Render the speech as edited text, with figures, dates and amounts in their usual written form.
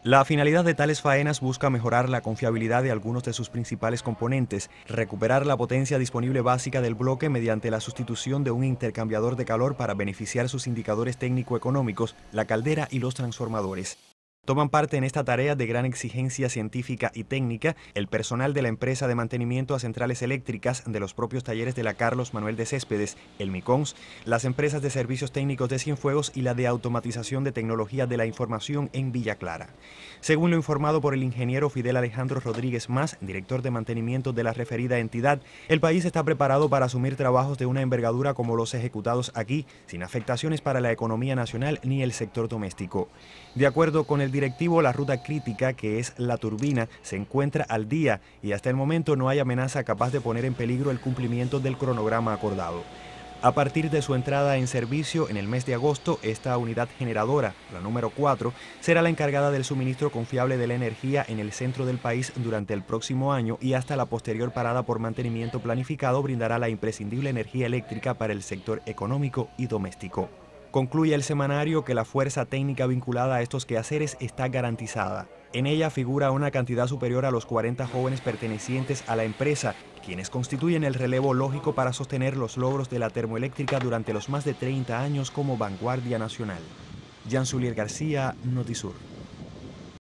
La finalidad de tales faenas busca mejorar la confiabilidad de algunos de sus principales componentes, recuperar la potencia disponible básica del bloque mediante la sustitución de un intercambiador de calor para beneficiar sus indicadores técnico-económicos, la caldera y los transformadores. Toman parte en esta tarea de gran exigencia científica y técnica el personal de la empresa de mantenimiento a centrales eléctricas de los propios talleres de la Carlos Manuel de Céspedes, el MICONS, las empresas de servicios técnicos de Cienfuegos y la de automatización de tecnología de la información en Villa Clara. Según lo informado por el ingeniero Fidel Alejandro Rodríguez Mas, director de mantenimiento de la referida entidad, el país está preparado para asumir trabajos de una envergadura como los ejecutados aquí, sin afectaciones para la economía nacional ni el sector doméstico. De acuerdo con el directivo, la ruta crítica, que es la turbina, se encuentra al día y hasta el momento no hay amenaza capaz de poner en peligro el cumplimiento del cronograma acordado. A partir de su entrada en servicio en el mes de agosto, esta unidad generadora, la número 4, será la encargada del suministro confiable de la energía en el centro del país durante el próximo año y hasta la posterior parada por mantenimiento planificado brindará la imprescindible energía eléctrica para el sector económico y doméstico. Concluye el semanario que la fuerza técnica vinculada a estos quehaceres está garantizada. En ella figura una cantidad superior a los 40 jóvenes pertenecientes a la empresa, quienes constituyen el relevo lógico para sostener los logros de la termoeléctrica durante los más de 30 años como vanguardia nacional. Jansulier García, Notisur.